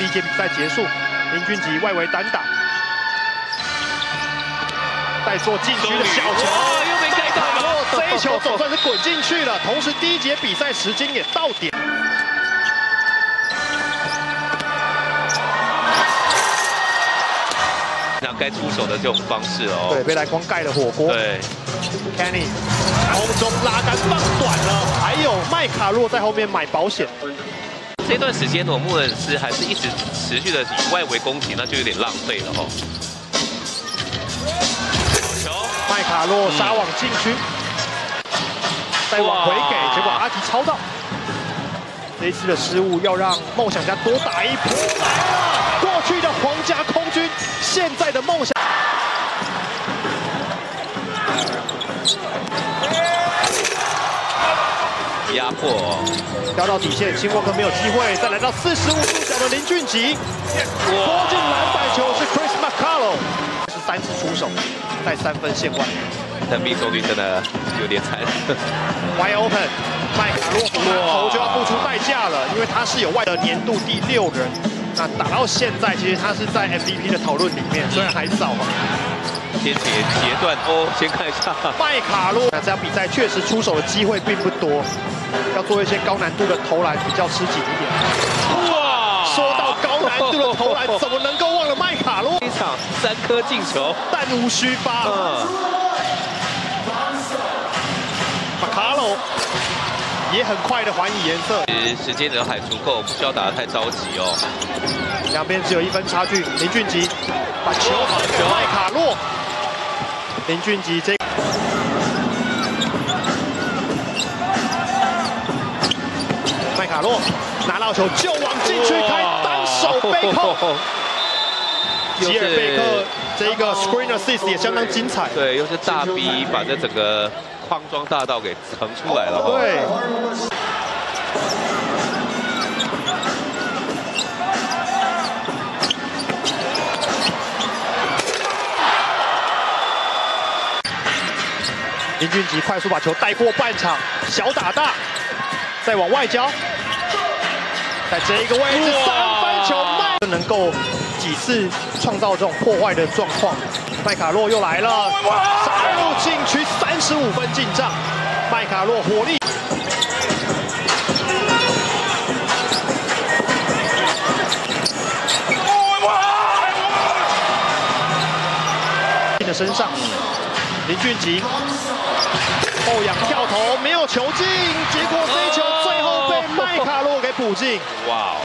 第一节比赛结束，林俊杰外围单打，再做禁区的小球， 又没盖到。 这一球总算是滚进去了，同时第一节比赛时间也到点。 那该出手的这种方式哦， 对，被篮筐盖了火锅。 对 ，Kenny 空中拉杆放短了，还有麦卡洛在后面买保险。 这段时间，穆伦斯还是一直持续的以外围攻击，那就有点浪费了哦。球， 麦卡洛杀往禁区，再往回给，结果阿吉抄到。这一次的失误要让梦想家多打一波。来了，过去的皇家空军，现在的梦想。 压迫哦， 飙到底线，辛沃克没有机会，再来到45度角的林俊杰，拖进篮板球是 Chris McCullough， 是3次出手，在3分线外， 但命中率真的有点惨。 Wide open， 麦卡洛头就要付出代价了，因为他是有外的年度第6人，那打到现在，其实他是在 MVP 的讨论里面，虽然还早嘛。 先截断哦，先看一下麦卡洛。那这场比赛确实出手的机会并不多，要做一些高难度的投篮比较吃紧一点。哇！说到高难度的投篮，怎么能够忘了麦卡洛？ 这一场3颗进球， 弹无虚发。马卡洛也很快的还以颜色。 时间都还足够，不需要打得太着急哦。 两边只有1分差距，林俊杰把球给麦卡洛。 林俊杰这麦卡洛拿到球就往禁区开，单手背扣。吉尔贝克这个 screen assist 也相当精彩。 对，又是大逼把这整个框装大道给腾出来了。 对。 林俊杰快速把球带过半场，小打大，再往外交，在这一个位置3分球，能够几次创造这种破坏的状况。麦卡洛又来了，杀入禁区，35分进账。麦卡洛火力。的身上，林俊杰。 后仰跳投没有球进，结果这一球最后被麦卡洛给补进。哇！